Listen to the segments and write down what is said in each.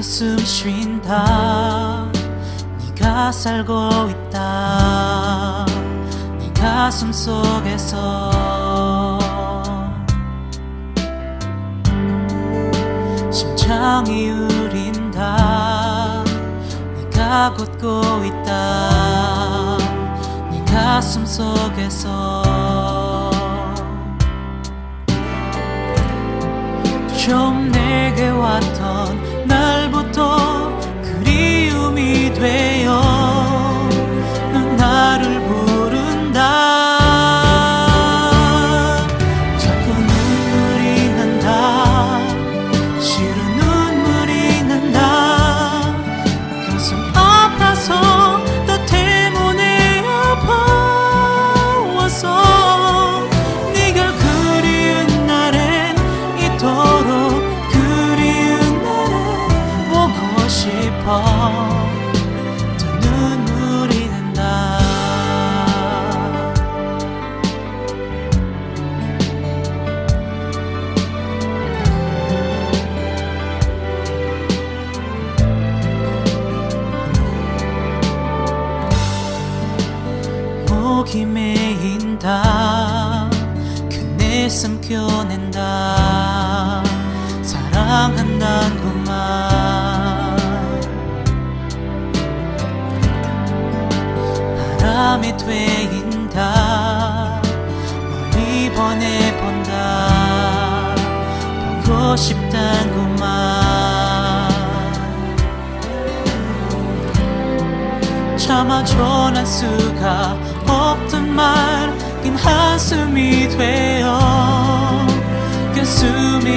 숨 쉰다. 네가 살고 있다. 네 가슴 속에서 심장이 울린다. 네가 걷고 있다. 네 가슴 속에서 좀 내게 왔던 날부터 그리움이 되어 넌 나를 부른다. 자꾸 눈물이 난다. 싫은 눈물이 난다. 가슴 아파서 나 때문에 아파와서 네가 그리운 날엔 이토록 그리운 날에 보고 싶어. 또 눈물이 난다. 목이 메인다. 그네 삼켜낸다. 사랑한다는 것만 바람에 되인다. 멀리 보내본다. 보고 싶단 것만 차마 전할 수가 없던 말 긴 한숨이 되어 가슴이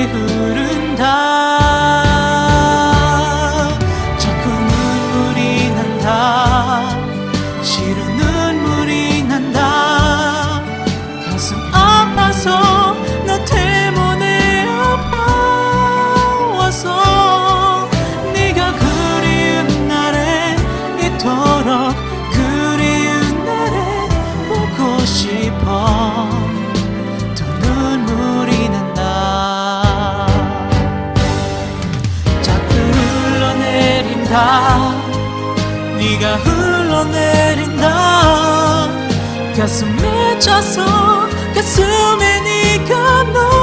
흐른다. 자꾸 눈물이 난다. 싫은 눈물이 난다. 가슴 아파서 너 때문에 아파와서 네가 그리운 날에 이토록 그리운 날에 보고 싶어. 또 눈물이 난다. 자꾸 흘러내린다. 네가 흘러내린다. 가슴에 찼어. 가슴에 네가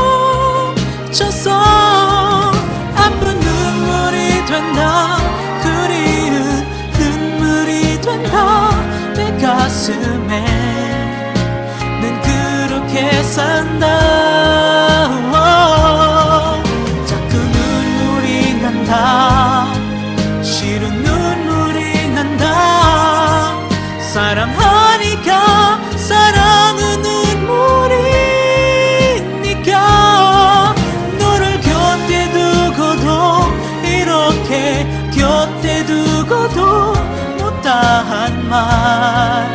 넘쳤어. 아픈 눈물이 된다. 그리운 눈물이 된다. 내 가슴에 난 그렇게 산다. 자꾸 눈물이 난다. 싫은 눈물이 난다. 사랑하니까 사랑은 눈물이니까 너를 곁에 두고도 이렇게 곁에 두고도 못다한 말